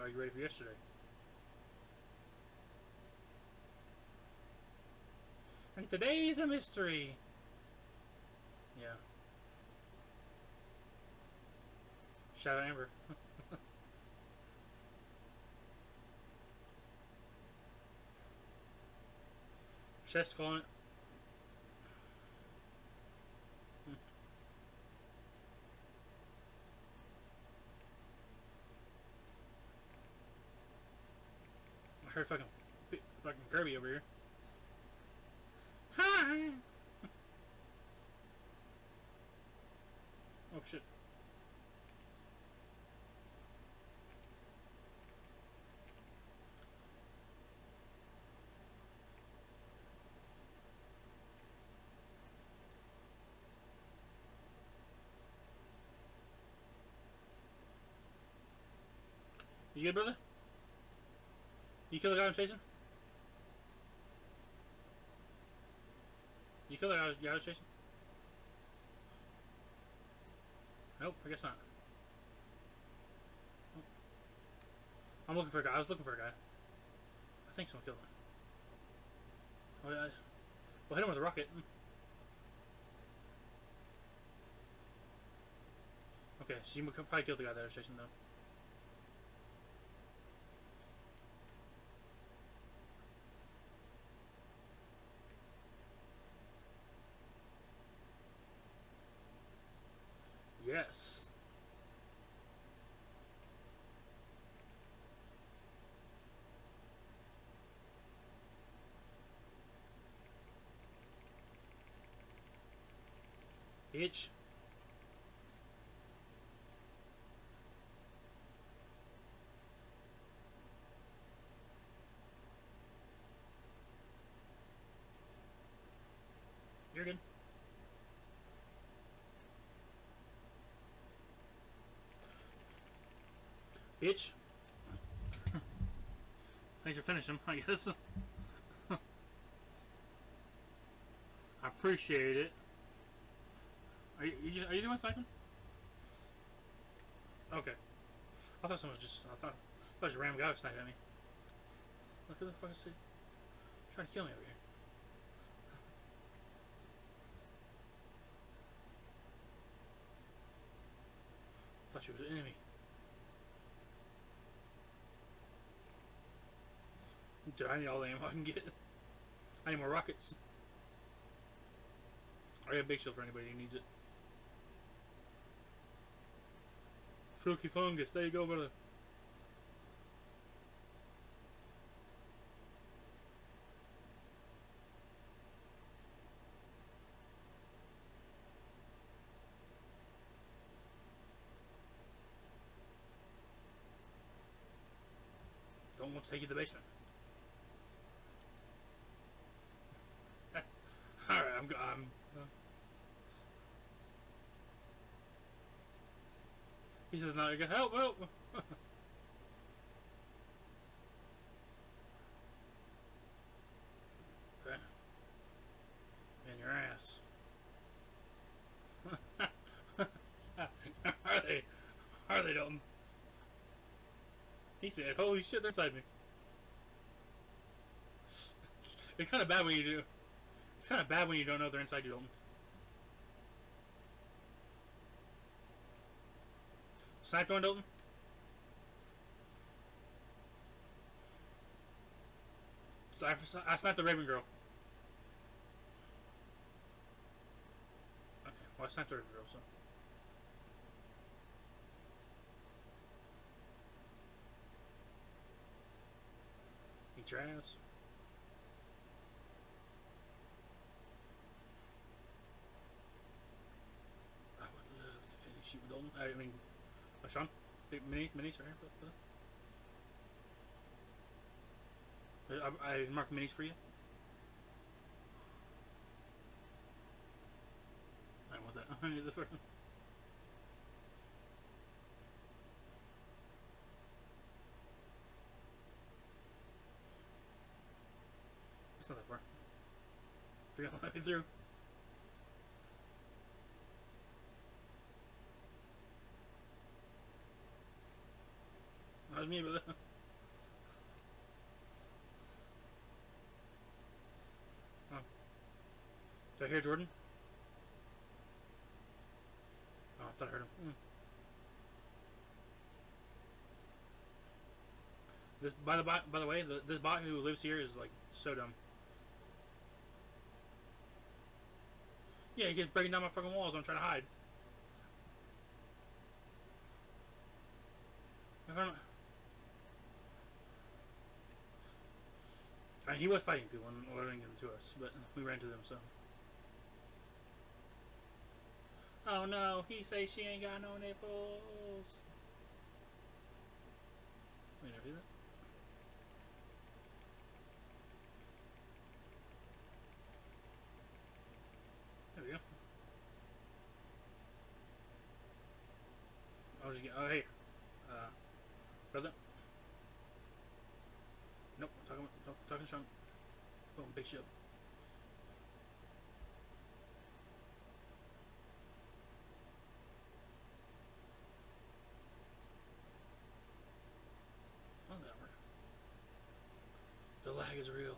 are you ready for yesterday? And today's a mystery. Yeah. Shout out Amber. Chest calling it. I heard fucking Kirby over here. Hi. Oh shit. You good, brother? You kill the guy I'm chasing? You kill the guy I was chasing? Nope, I guess not. Nope. I'm looking for a guy. I was looking for a guy. I think someone killed him. Oh, yeah. We'll hit him with a rocket. Okay, so you probably killed the guy that I was chasing, though. Yes. Bitch. You're good. Bitch. Thanks for finishing, I guess. I appreciate it. Are you doing sniping? Okay. I thought someone was just I thought it was a random guy was sniping at me. Look, who the fuck is he? Trying to kill me over here. I thought she was an enemy. Dude, I need all the ammo I can get. I need more rockets. I got a big shield for anybody who needs it. Fluky fungus, there you go, brother. Don't want to take you to the basement. Alright, I'm he says, no, you can help. Okay. In your ass. Are they, Dalton? He said, holy shit, they're inside me. It's kind of bad when you do. It's kind of bad when you don't know they're inside you, Dalton. Snipe going, Dalton? So I sniped the Raven girl. Okay, well I sniped the Raven girl, so. Eat your ass. I would love to finish you, Dalton. I mean, Sean, minis right here. I marked minis for you. I want that. I need the first one. It's not that far. Forgot to let me through. was me, brother. Oh. Did I hear Jordan? Oh, I thought I heard him. This, by the way, this bot who lives here is like so dumb. Yeah, he keeps breaking down my fucking walls. I'm trying to hide. I mean, he was fighting people and letting them to us, but we ran to them. So. Oh no, he say she ain't got no nipples. Wait, never do that. There we go. I'll just get. Oh hey, brother. Nope, talking strong. Boom, big shield. Oh, that worked. The lag is real.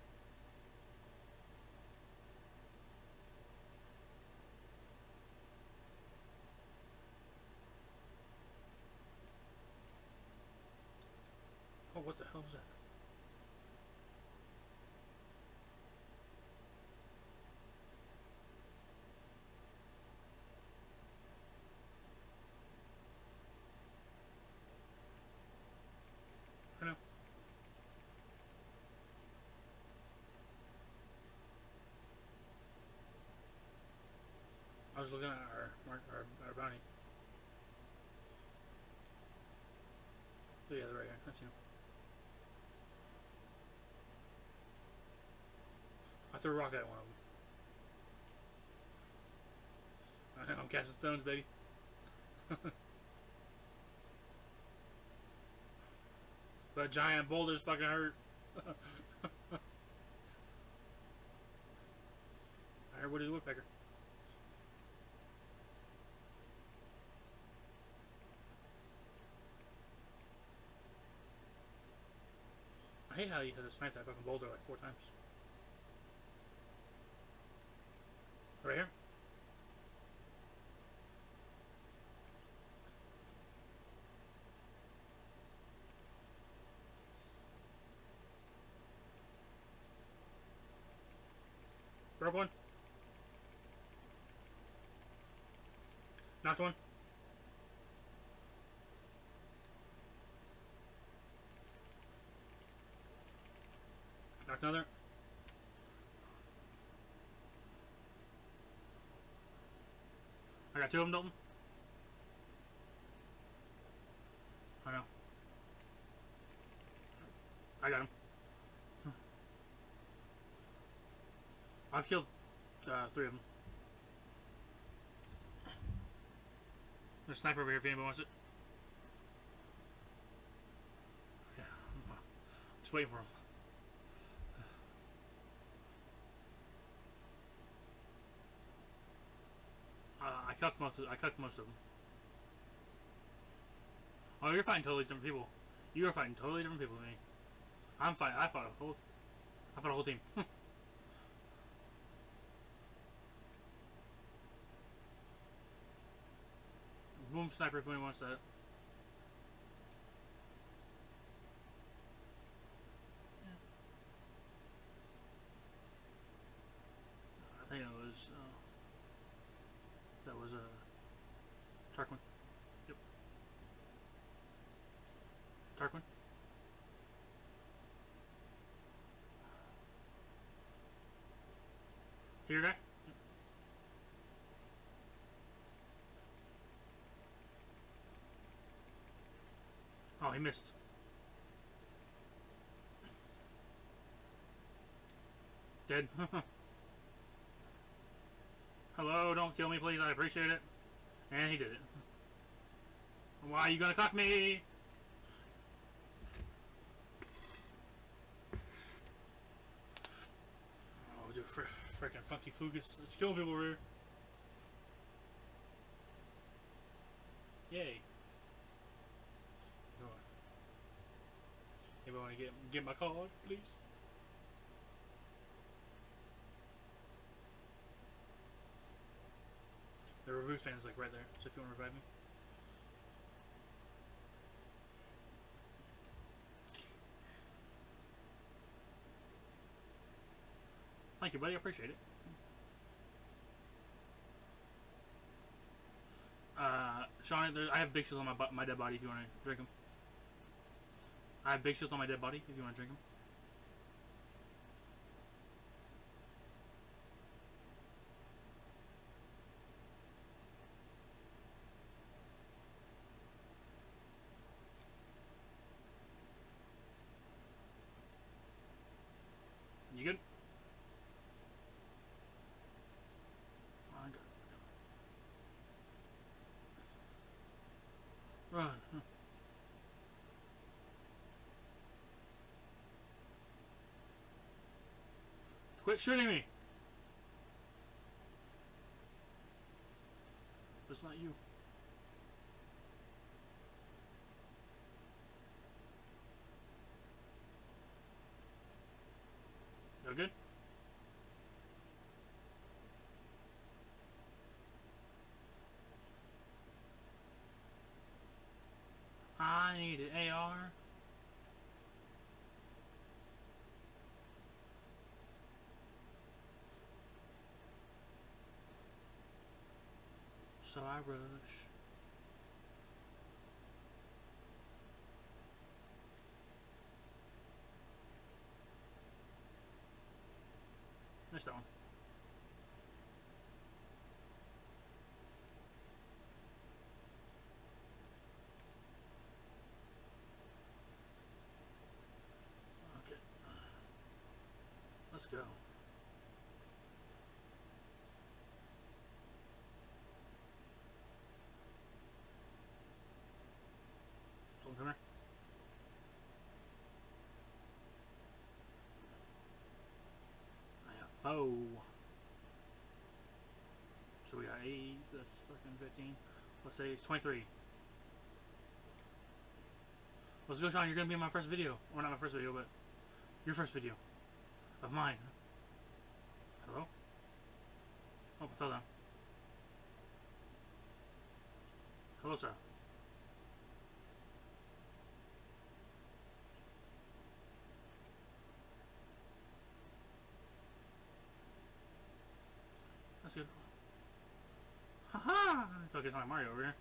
Oh, what the hell is that? I know. I was looking at our bounty. Oh yeah, they're right here. I see him. I threw a rock at one of them. I know, I'm casting stones, baby. But giant boulders fucking hurt. I heard Woody the Woodpecker. I hate how you had to snipe that fucking boulder like 4 times. Right here? Broke one. Knocked one. Knocked another. I got 2 of them, Dalton. I know. I got him. I've killed 3 of them. There's a sniper over here if anybody wants it. Yeah, I'm just waiting for him. I cucked most of them. Oh, you're fighting totally different people. You are fighting totally different people than me. I fought a whole team. Boom sniper if anyone wants that. I think that was Tarquin. Yep. Tarquin. Here, guy. Oh, he missed. Dead. Hello, don't kill me, please. I appreciate it. And he did it. Why are you gonna cock me? Oh, dude, freaking Funky Fugus. Let's kill people over here. Yay. want to get my card, please? The reboot fan is like right there, so if you want to revive me. Thank you, buddy. I appreciate it. Sean, I have big shields on my dead body if you want to drink them. I have big shields on my dead body if you want to drink them. You good? Oh, I got it. Run. Quit shooting me! It's not you. You good? I need an AR. So I rush. Missed that one. Okay. Let's go. Come here. I have foe. So we got 8, that's fucking 15. Let's say it's 23. Let's go, Sean. You're gonna be in my first video. Or not my first video, but your first video. Of mine. Hello? Oh, I fell down. Hello, sir. That's good. Haha! I feel like it's like Mario over here.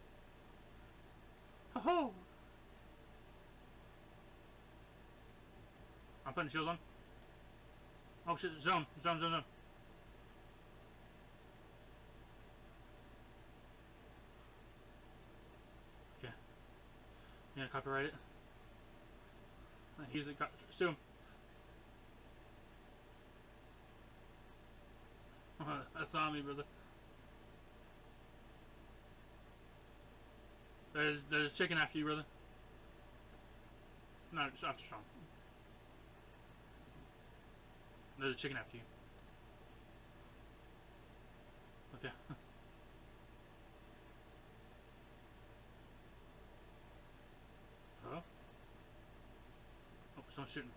Ho ho! I'm putting shields on. Oh shit, zone. Okay. You gonna copyright it? He's got soon. That's on me, brother. There's a chicken after you, brother. No, it's after Sean. There's a chicken after you. Okay. Hello? Oh, someone's shooting.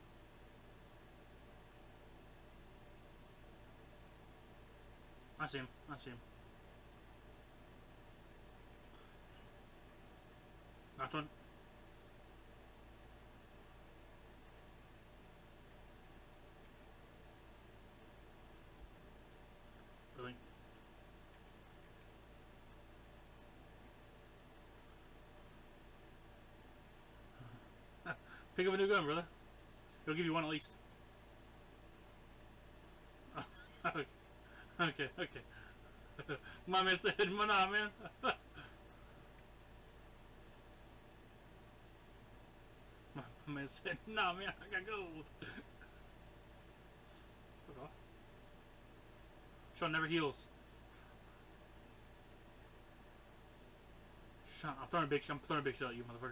I see him. I see him. Knocked one. Really? Pick up a new gun, brother. He'll give you one at least. Okay. Okay, okay. My man said, nah, man. My man said, nah, man, I got gold. Fuck off. Sean never heals. Sean, I'm throwing a big shot at you, motherfucker.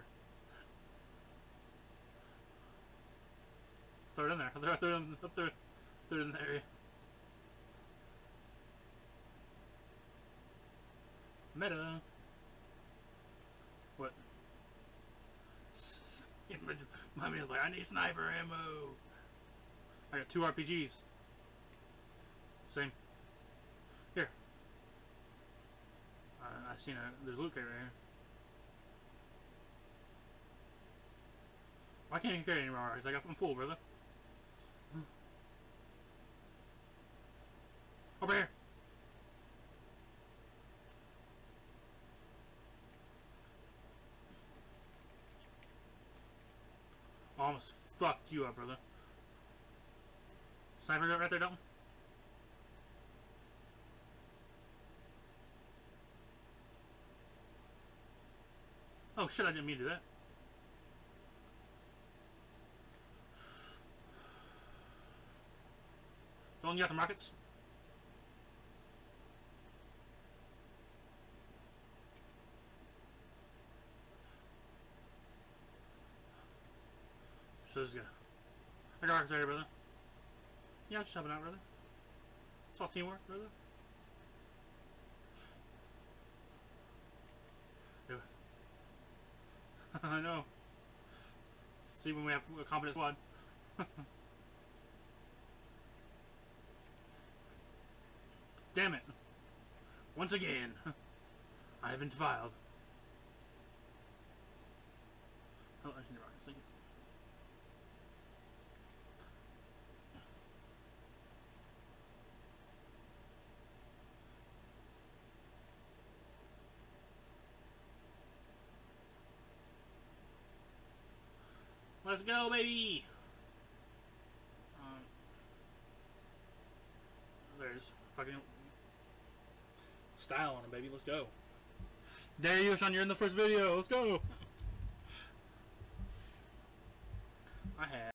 Throw it in there. Throw it in the area. Meta. What? My man's like, I need sniper ammo. I got 2 RPGs. Same. Here. I seen there's a loot crate right here. Why can't you carry anymore? Because I'm full, brother. Over here. Almost fucked you up, brother. Sniper right there, Dalton. Oh shit, I didn't mean to do that. Dalton, you got some rockets? So this guy. I got rockets right here, brother. Yeah, I'm just helping out, brother. It's all teamwork, brother. Do it. I know. See when we have a competent squad. Damn it. Once again, I have been defiled. Oh, I should need rockets. Thank you. Let's go, baby! There's fucking style on it, baby. Let's go. There you go, Sean. You're in the first video. Let's go. I have